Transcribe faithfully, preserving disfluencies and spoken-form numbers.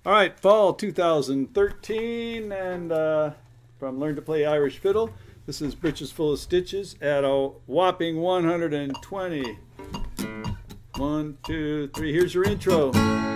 All right, fall two thousand thirteen, and uh, from Learn to Play Irish Fiddle. This is Britches Full of Stitches at a whopping one hundred twenty. One, two, three. Here's your intro.